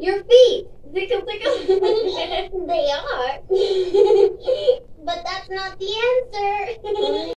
Your feet. Tickle, tickle. They are. But that's not the answer.